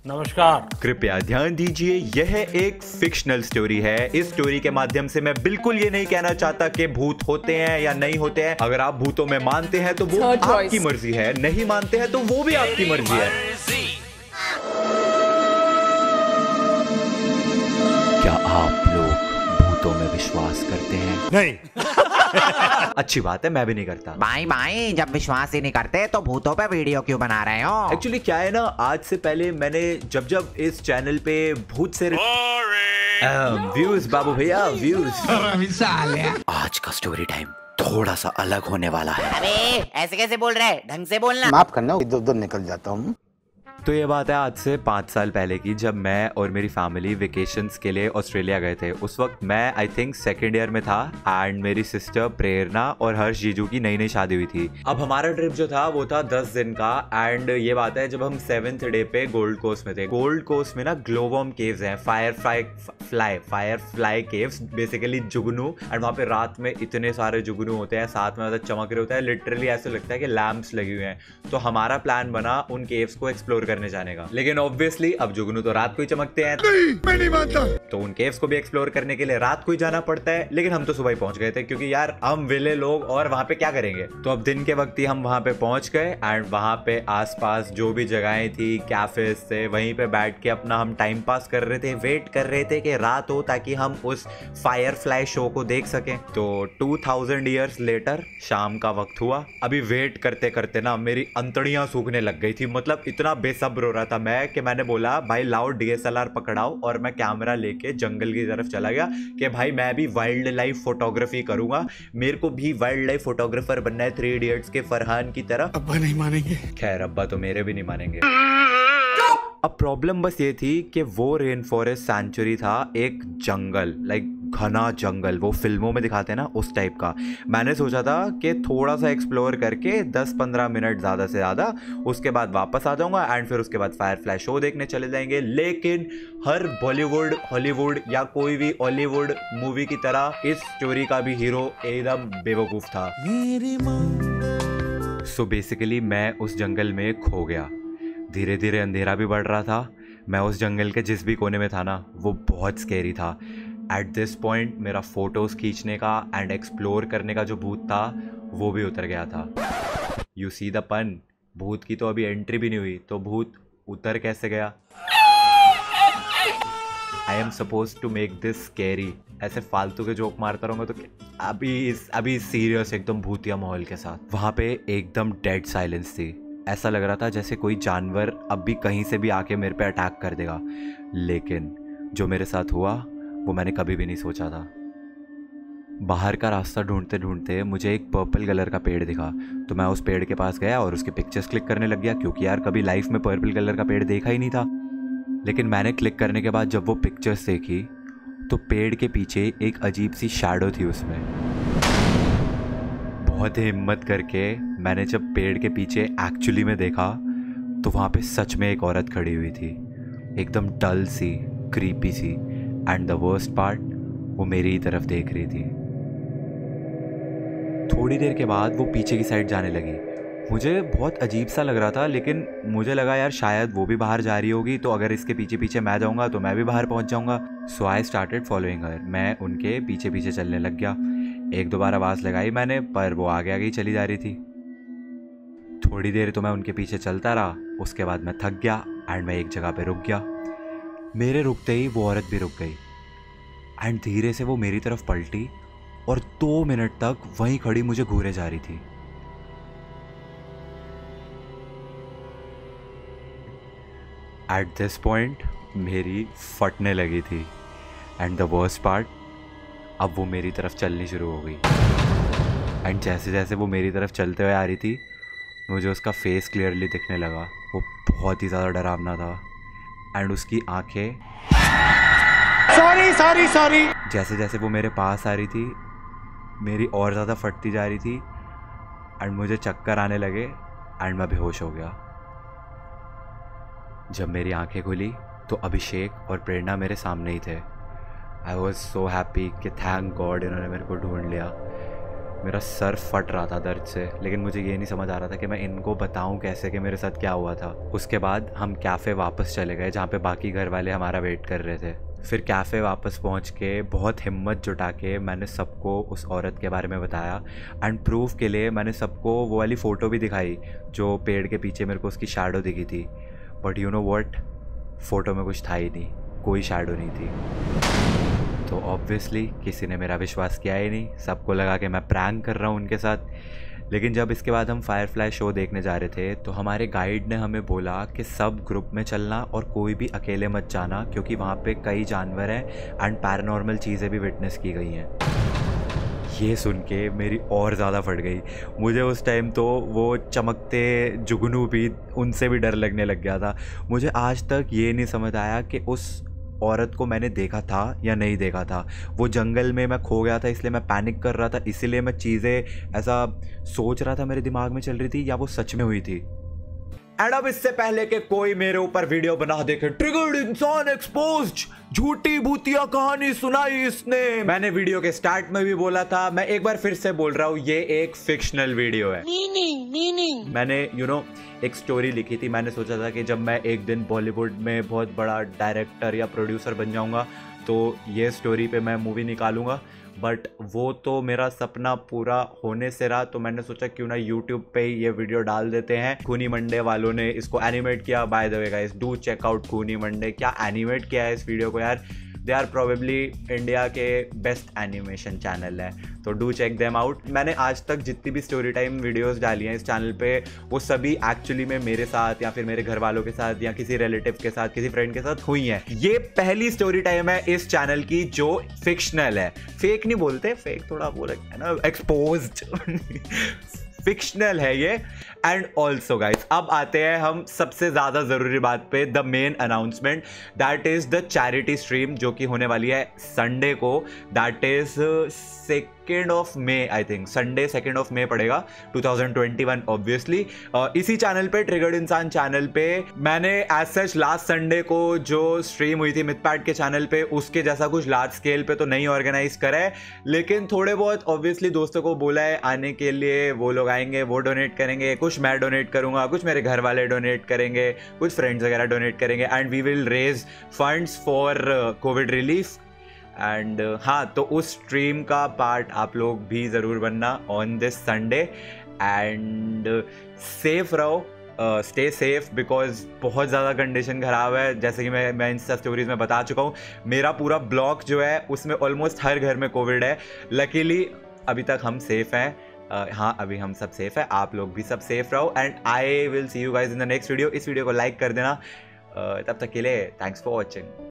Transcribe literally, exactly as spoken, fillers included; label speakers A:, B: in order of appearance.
A: नमस्कार।
B: कृपया ध्यान दीजिए, यह एक फिक्शनल स्टोरी है। इस स्टोरी के माध्यम से मैं बिल्कुल ये नहीं कहना चाहता कि भूत होते हैं या नहीं होते हैं। अगर आप भूतों में मानते हैं तो वो आपकी मर्जी है, नहीं मानते हैं तो वो भी आपकी मर्जी है। क्या आप लोग भूतों में विश्वास करते हैं?
A: नहीं।
B: अच्छी बात है, मैं भी नहीं करता।
C: भाई भाई जब विश्वास ही नहीं करते तो भूतों पे वीडियो क्यों बना रहे हो?
B: एक्चुअली क्या है ना, आज से पहले मैंने जब जब इस चैनल पे भूत से व्यूज बाबू भैया व्यूज आज का स्टोरी टाइम थोड़ा सा अलग होने वाला है।
C: अबे ऐसे कैसे बोल रहे हैं, ढंग से बोलना।
D: माफ करना, इधर उधर निकल जाता हूँ।
B: तो ये बात है आज से पाँच साल पहले की, जब मैं और मेरी फैमिली वेकेशंस के लिए ऑस्ट्रेलिया गए थे। उस वक्त मैं आई थिंक सेकेंड ईयर में था एंड मेरी सिस्टर प्रेरणा और हर्ष जीजू की नई नई शादी हुई थी। अब हमारा ट्रिप जो था वो था दस दिन का एंड ये बात है जब हम सेवेंथ डे पे गोल्ड कोस्ट में थे। गोल्ड कोस्ट में ना ग्लोवॉर्म केव्स हैं, firefly fly firefly caves, basically जुगनू। एंड वहाँ पे रात में इतने सारे जुगनू होते हैं, साथ में मतलब चमक रहे होते हैं, लिटरली ऐसे लगता है कि लैंप्स लगे हुए हैं। तो हमारा प्लान बना उन केव्स को एक्सप्लोर करने जाने का, लेकिन ऑब्वियसली अब जुगनू तो रात को ही चमकते हैं।
A: नहीं, मैं नहीं मानता।
B: तो उन केव्स को भी एक्सप्लोर करने के लिए रात को ही जाना पड़ता है, लेकिन हम तो सुबह ही पहुंच गए थे क्योंकि यार हम विले लोग और वहां पे क्या करेंगे। तो अब दिन के वक्त ही हम वहां पे पहुंच गए एंड वहां पे आसपास जो भी जगहें थी, कैफेज थे, वहीं पे बैठ के अपना हम टाइम पास कर रहे थे, वेट कर रहे थे कि रात हो ताकि हम उस फायर फ्लाई शो को देख सकें। तो टू थाउजेंड ईयर्स लेटर शाम का वक्त हुआ। अभी वेट करते करते ना मेरी अंतड़ियां सूखने लग गई थी, मतलब इतना बेसब्र हो रहा था मैं कि मैंने बोला भाई लाओ डी एस एल आर पकड़ाओ, और मैं कैमरा लेके जंगल की तरफ चला गया कि भाई मैं भी वाइल्ड लाइफ फोटोग्राफी करूंगा, मेरे को भी वाइल्ड लाइफ फोटोग्राफर बनना है, थ्री इडियट्स के फरहान की तरह।
A: अब्बा नहीं मानेंगे।
B: खैर अब्बा तो मेरे भी नहीं मानेंगे। अब प्रॉब्लम बस ये थी कि वो रेन फॉरेस्ट सेंचुरी था, एक जंगल, लाइक घना जंगल, वो फिल्मों में दिखाते हैं ना उस टाइप का। मैंने सोचा था कि थोड़ा सा एक्सप्लोर करके दस पंद्रह मिनट ज़्यादा से ज़्यादा, उसके बाद वापस आ जाऊंगा एंड फिर उसके बाद फायर फ्लाई शो देखने चले जाएंगे। लेकिन हर बॉलीवुड, हॉलीवुड या कोई भी हॉलीवुड मूवी की तरह इस स्टोरी का भी हीरो एकदम बेवकूफ़ था। सो बेसिकली मैं उस जंगल में खो गया। धीरे धीरे अंधेरा भी बढ़ रहा था। मैं उस जंगल के जिस भी कोने में था ना वो बहुत स्कैरी था। एट दिस पॉइंट मेरा फोटोज़ खींचने का एंड एक्सप्लोर करने का जो भूत था वो भी उतर गया था। यू सी द पन, भूत की तो अभी एंट्री भी नहीं हुई तो भूत उतर कैसे गया। I am suppose to make this scary. ऐसे फालतू के जोक मारता रहूँगा तो अभी इस अभी सीरियस एकदम भूतिया माहौल के साथ। वहाँ पे एकदम डेड साइलेंस थी। ऐसा लग रहा था जैसे कोई जानवर अब भी कहीं से भी आके मेरे पे अटैक कर देगा। लेकिन जो मेरे साथ हुआ वो मैंने कभी भी नहीं सोचा था। बाहर का रास्ता ढूंढते ढूंढते मुझे एक पर्पल कलर का पेड़ दिखा, तो मैं उस पेड़ के पास गया और उसके पिक्चर्स क्लिक करने लग गया, क्योंकि यार कभी लाइफ में पर्पल कलर का पेड़ देखा ही नहीं था। लेकिन मैंने क्लिक करने के बाद जब वो पिक्चर्स देखी तो पेड़ के पीछे एक अजीब सी शैडो थी उसमें। बहुत ही हिम्मत करके मैंने जब पेड़ के पीछे एक्चुअली में देखा तो वहाँ पे सच में एक औरत खड़ी हुई थी, एकदम डल सी, क्रीपी सी, एंड द वर्स्ट पार्ट वो मेरी ही तरफ देख रही थी। थोड़ी देर के बाद वो पीछे की साइड जाने लगी। मुझे बहुत अजीब सा लग रहा था, लेकिन मुझे लगा यार शायद वो भी बाहर जा रही होगी, तो अगर इसके पीछे पीछे मैं जाऊंगा तो मैं भी बाहर पहुंच जाऊंगा। So I started following her. मैं उनके पीछे पीछे चलने लग गया। एक दो बार आवाज़ लगाई मैंने, पर वो आगे आगे ही चली जा रही थी। थोड़ी देर तो मैं उनके पीछे चलता रहा, उसके बाद मैं थक गया एंड मैं एक जगह पे रुक गया। मेरे रुकते ही वो औरत भी रुक गई एंड धीरे से वो मेरी तरफ पलटी और दो मिनट तक वहीं खड़ी मुझे घूरे जा रही थी। एट दिस पॉइंट मेरी फटने लगी थी एंड द वर्स्ट पार्ट, अब वो मेरी तरफ चलनी शुरू हो गई। एंड जैसे जैसे वो मेरी तरफ चलते हुए आ रही थी मुझे उसका फेस क्लियरली दिखने लगा। वो बहुत ही ज़्यादा डरावना था एंड उसकी आंखें,
A: सॉरी सॉरी सॉरी,
B: जैसे जैसे वो मेरे पास आ रही थी मेरी और ज़्यादा फटती जा रही थी एंड मुझे चक्कर आने लगे एंड मैं बेहोश हो गया। जब मेरी आंखें खुली तो अभिषेक और प्रेरणा मेरे सामने ही थे। आई वॉज सो हैप्पी कि थैंक गॉड इन्होंने मेरे को ढूंढ लिया। मेरा सर फट रहा था दर्द से, लेकिन मुझे ये नहीं समझ आ रहा था कि मैं इनको बताऊं कैसे कि मेरे साथ क्या हुआ था। उसके बाद हम कैफ़े वापस चले गए जहाँ पे बाकी घर वाले हमारा वेट कर रहे थे। फिर कैफ़े वापस पहुँच के बहुत हिम्मत जुटा के मैंने सबको उस औरत के बारे में बताया, एंड प्रूफ के लिए मैंने सबको वो वाली फ़ोटो भी दिखाई जो पेड़ के पीछे मेरे को उसकी शैडो दिखी थी। But you know what, photo में कुछ था ही नहीं, कोई शैडो नहीं थी। तो ऑब्वियसली किसी ने मेरा विश्वास किया ही नहीं, सबको लगा कि मैं प्रैंक कर रहा हूँ उनके साथ। लेकिन जब इसके बाद हम फायरफ्लाई शो देखने जा रहे थे तो हमारे गाइड ने हमें बोला कि सब ग्रुप में चलना और कोई भी अकेले मत जाना, क्योंकि वहाँ पे कई जानवर हैं एंड पैरानॉर्मल चीज़ें भी विटनेस की गई हैं। ये सुन के मेरी और ज़्यादा फट गई। मुझे उस टाइम तो वो चमकते जुगनू भी, उनसे भी डर लगने लग गया था। मुझे आज तक ये नहीं समझ आया कि उस औरत को मैंने देखा था या नहीं देखा था। वो जंगल में मैं खो गया था इसलिए मैं पैनिक कर रहा था, इसीलिए मैं चीज़ें ऐसा सोच रहा था मेरे दिमाग में चल रही थी, या वो सच में हुई थी। एंड अब इससे पहले कि कोई मेरे ऊपर वीडियो बना देखे, ट्रिगर्ड इंसान एक्सपोज्ड, झूठी भूतिया कहानी सुनाई इसने। मैंने वीडियो के स्टार्ट में भी बोला था, मैं एक बार फिर से बोल रहा हूँ, ये एक फिक्शनल वीडियो है। मीनिंग मीनिंग मैंने यू you नो know, एक स्टोरी लिखी थी। मैंने सोचा था कि जब मैं एक दिन बॉलीवुड में बहुत बड़ा डायरेक्टर या प्रोड्यूसर बन जाऊंगा तो ये स्टोरी पे मैं मूवी निकालूंगा। बट वो तो मेरा सपना पूरा होने से रहा, तो मैंने सोचा क्यों ना यूट्यूब पे ही ये वीडियो डाल देते हैं। खूनी मंडे वालों ने इसको एनिमेट किया। By the way guys, do check out खूनी मंडे। क्या एनिमेट किया है इस वीडियो को यार, दे आर प्रोबेबली इंडिया के बेस्ट एनिमेशन चैनल है, तो डू चेक देम आउट। मैंने आज तक जितनी भी स्टोरी टाइम वीडियोस डाली हैं इस चैनल पे, वो सभी एक्चुअली में मेरे साथ या फिर मेरे घर वालों के साथ या किसी रिलेटिव के साथ, किसी फ्रेंड के साथ हुई हैं। ये पहली स्टोरी टाइम है इस चैनल की जो फिक्शनल है। फेक नहीं बोलते, फेक थोड़ा वो लगता है ना, एक्सपोज्ड फिक्शनल है ये। एंड ऑल्सो गाइज, अब आते हैं हम सबसे ज्यादा जरूरी बात पे, the main announcement, that is the charity stream जो कि होने वाली है संडे को। That is second of May, I think Sunday second of May पड़ेगा two thousand twenty one obviously. इसी चैनल पे, ट्रिगर्ड इंसान चैनल पे, मैंने एज सच लास्ट संडे को जो स्ट्रीम हुई थी मिथपैट के चैनल पे, उसके जैसा कुछ लार्ज स्केल पे तो नहीं ऑर्गेनाइज करा है, लेकिन थोड़े बहुत ऑब्वियसली दोस्तों को बोला है आने के लिए। वो लोग आएंगे, वो डोनेट करेंगे, कुछ मैं डोनेट करूंगा, कुछ मेरे घर वाले डोनेट करेंगे, कुछ फ्रेंड्स वगैरह डोनेट करेंगे, and we will raise funds for COVID relief. And हाँ, तो उस स्ट्रीम का पार्ट आप लोग भी ज़रूर बनना on this Sunday. And safe रहो, स्टे सेफ, बिकॉज बहुत ज़्यादा कंडीशन ख़राब है। जैसे कि मैं मैं इंस्टा स्टोरीज में बता चुका हूँ, मेरा पूरा ब्लॉग जो है उसमें ऑलमोस्ट हर घर में कोविड है। लकीली अभी तक हम सेफ हैं। Uh, हाँ, अभी हम सब सेफ है, आप लोग भी सब सेफ रहो। And I will see you guys in the next video. इस वीडियो को लाइक कर देना। uh, तब तक के लिए थैंक्स फॉर वॉचिंग।